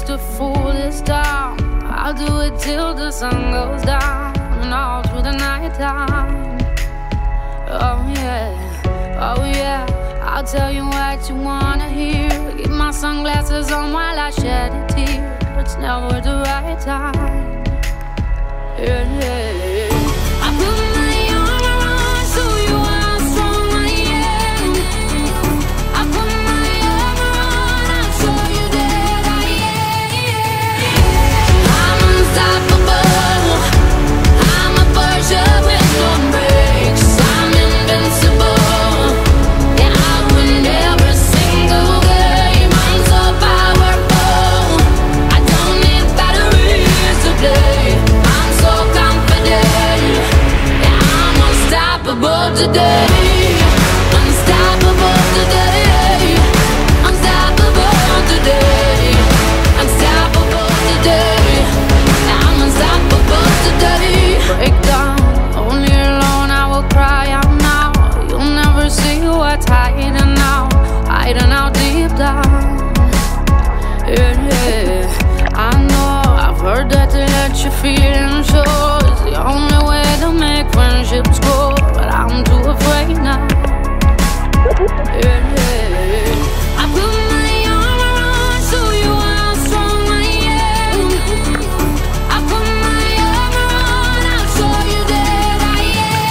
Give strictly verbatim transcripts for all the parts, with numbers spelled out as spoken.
to fool this town. I'll do it till the sun goes down and all through the night time. Oh yeah, oh yeah, I'll tell you what you wanna hear. Keep my sunglasses on while I shed a tear. It's never the right time. Yeah, yeah, yeah. I put my arm around, show you how strong I am. I put my arm around, I'll show you that I am. I'm unstoppable. I'm a Porsche with no brakes. I'm invincible. Yeah, I win every single game. I'm so powerful. I don't need batteries to play. I'm so confident. Yeah, I'm unstoppable today. Unstoppable today. Unstoppable today. Unstoppable today. I'm unstoppable today. Break down, only alone I will cry out now. You'll never see what's hiding now, hiding out deep down. Yeah, yeah. I know, I've heard that to let you feel and show is the only way to make friendships grow, but I'm too afraid now. Yeah, yeah. I put my arm around, show you how strong I am. I put my arm around, I'll show you that I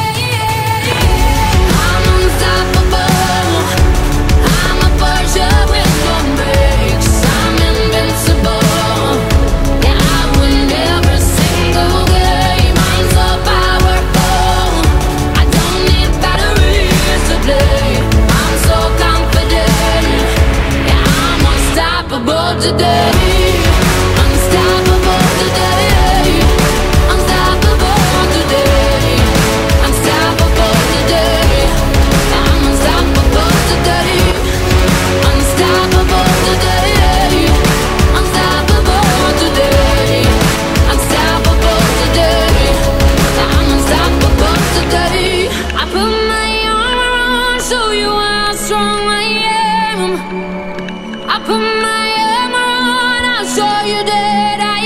am. I'm unstoppable. I'm a Porsche with no brakes. I'm invincible. Yeah, I win every single game. I'm so powerful. I don't need batteries to play. I'm so confident. Yeah, I'm unstoppable today. Unstoppable today. Unstoppable today. Unstoppable today. I'm unstoppable today. Unstoppable today. Unstoppable today. Unstoppable today. I'm unstoppable today. I put my arm around, show you how strong I am. I put my arm around, I'll show you that I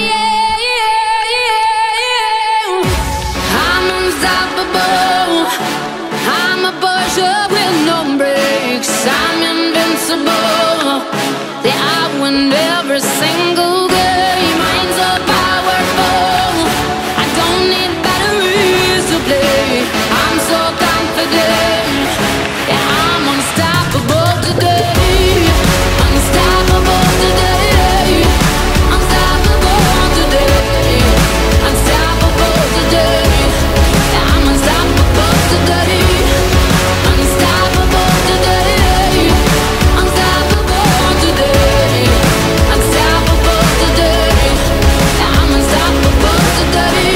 am. I'm unstoppable. I'm a Porsche with no brakes. I'm invincible. Yeah, I win every single game. I'm so powerful. I don't need batteries to play. I'm so confident. Yeah, I'm unstoppable today. Unstoppable today. Unstoppable today. Unstoppable today. Yeah, I'm unstoppable today. Unstoppable today. Unstoppable today. Unstoppable today. Yeah, I'm unstoppable today.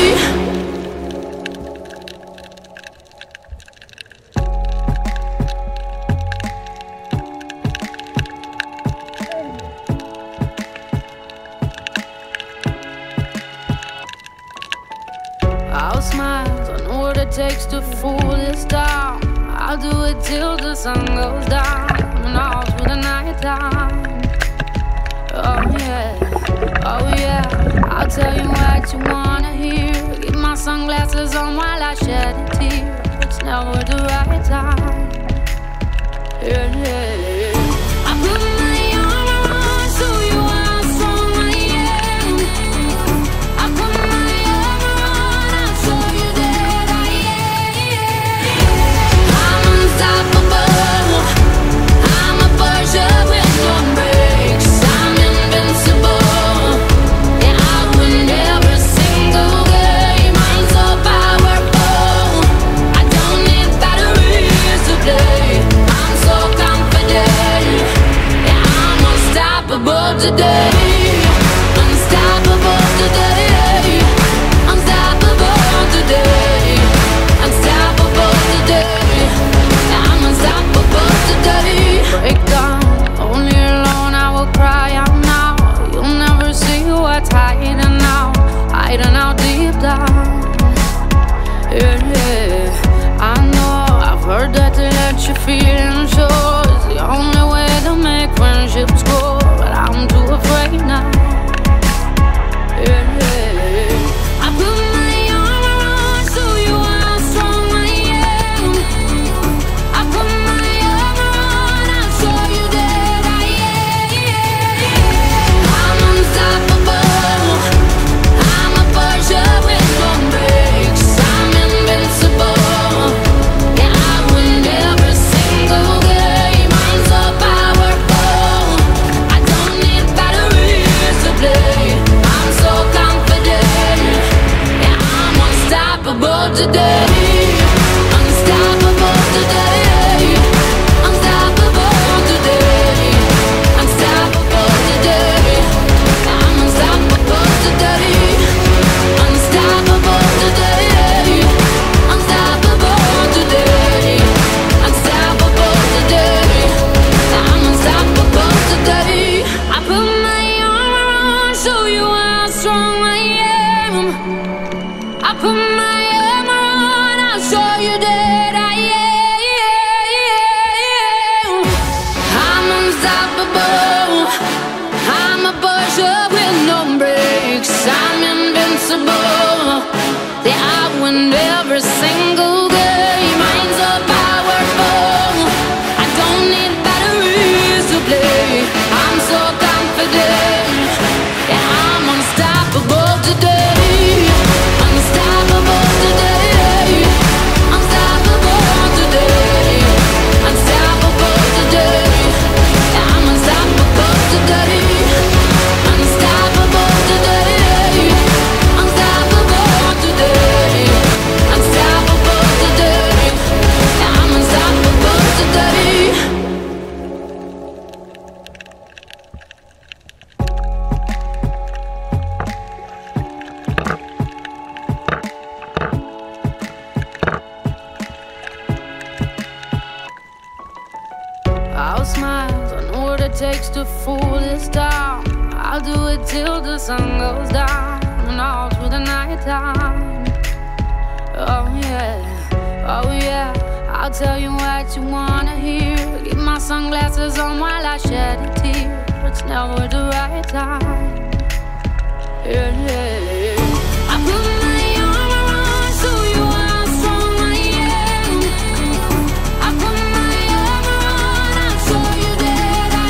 I'll smile, I know what it takes to fool this town. I'll do it till the sun goes down and all through the night time. Oh yeah, oh yeah, I'll tell you what you wanna hear. Keep my sunglasses on while I shed a tear. It's never the right time. Yeah, yeah, yeah. I put my arm around, show you how strong I am. I put my arm around, I'll show you that I am. I'm unstoppable. I'm a Porsche with no brakes. I'm invincible. Yeah, I win every single game. I'm so powerful. I don't need batteries to play. I'm so confident. Yeah, I'm unstoppable today. Unstoppable today. Unstoppable today. Unstoppable today. Yeah, I'm unstoppable today. Break down, only alone I will cry out now. You'll never see what's hiding now, hiding out deep down. Yeah, yeah. I know, I've heard that to let you feel and show is the only way to make friendships grow, but I'm too afraid now. today. Unstoppable today. Unstoppable today. Unstoppable today. I'm unstoppable today. Unstoppable today. Unstoppable today. Unstoppable today. I'm unstoppable today. I put my armor on, show you how strong I am. I put my armor on, I'll show you that I am. I'm unstoppable. I'm a Porsche with no brakes. I'm invincible. Yeah, I win every single game. I'm so powerful. I don't need batteries to play. I'm so confident. Yeah, I'm unstoppable today. Unstoppable today. Unstoppable today. Unstoppable today. Yeah, I'm unstoppable today. Unstoppable today. Unstoppable today. Unstoppable today. Yeah, I'm unstoppable today. I'll smile, I know what it takes to fool this town. I'll do it till the sun goes down and all through the night time. Oh yeah, oh yeah, I'll tell you what you wanna hear. Keep my sunglasses on while I shed a tear. It's never the right time. Yeah, yeah, yeah. I put my armor on, show you how strong I am. I put my armor on, I'll show you that I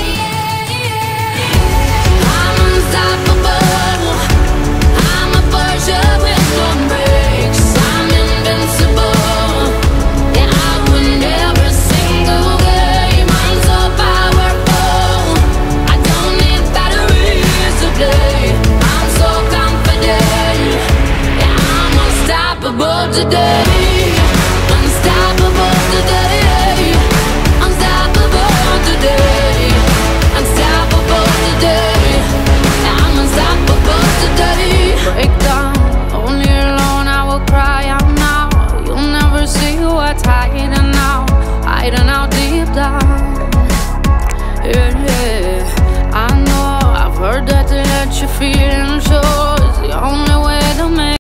am. I'm unstoppable. I'm a Porsche with no brakes. I'm invincible. Yeah, I win every single game. I'm so powerful. I don't need batteries to play. I'm so confident. Yeah, I'm unstoppable today. Unstoppable today. Unstoppable today. Unstoppable today. Yeah, I'm unstoppable today. Break down, only alone I will cry out now. You'll never see what's hiding now, hiding out deep down. Yeah, yeah. I know I've heard that to let you feel and show is the only way to make